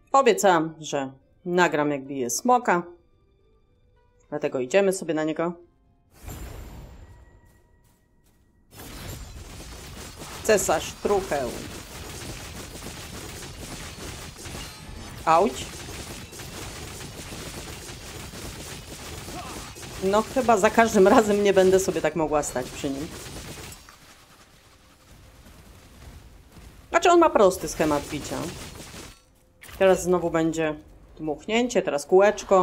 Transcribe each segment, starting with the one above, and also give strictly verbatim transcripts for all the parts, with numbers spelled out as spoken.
Obiecałam, że nagram, jak bije smoka. Dlatego idziemy sobie na niego. Cesarz trucheł. Auć. No chyba za każdym razem nie będę sobie tak mogła stać przy nim. Znaczy on ma prosty schemat bicia. Teraz znowu będzie dmuchnięcie, teraz kółeczko.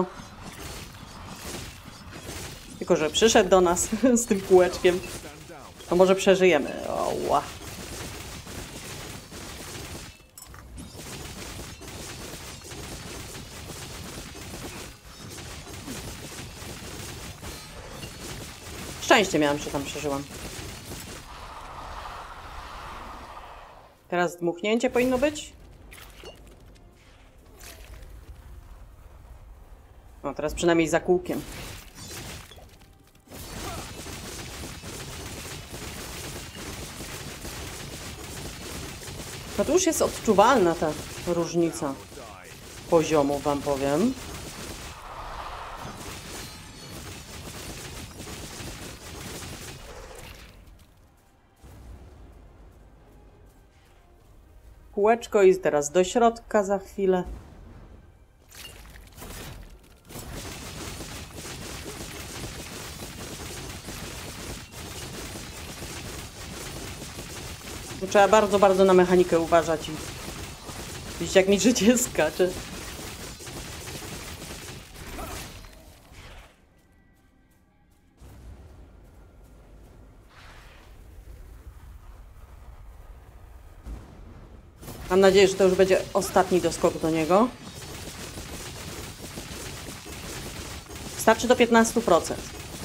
Tylko że przyszedł do nas z tym kółeczkiem. To może przeżyjemy. Oła. Szczęście miałam, że tam przeżyłam. Teraz dmuchnięcie powinno być. No, teraz przynajmniej za kółkiem. No to już jest odczuwalna ta różnica poziomu, wam powiem. Kółeczko i teraz do środka za chwilę. Tu trzeba bardzo, bardzo na mechanikę uważać i widzieć, jak mi życie skacze. Mam nadzieję, że to już będzie ostatni doskok do niego. Starczy do piętnastu procent.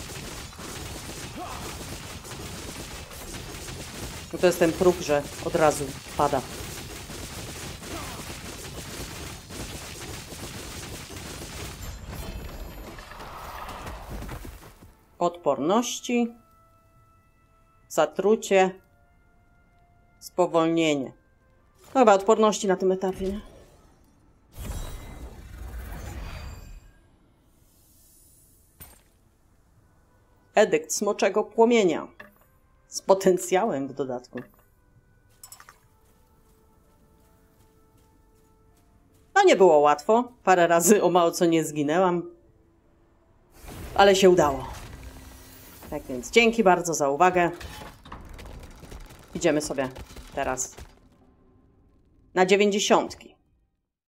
No to jest ten próg, że od razu pada. Odporności. Zatrucie. Spowolnienie. No chyba odporności na tym etapie, nie? Edykt smoczego płomienia. Z potencjałem w dodatku. No nie było łatwo. Parę razy o mało co nie zginęłam. Ale się udało. Tak więc dzięki bardzo za uwagę. Idziemy sobie teraz na dziewięćdziesiątki.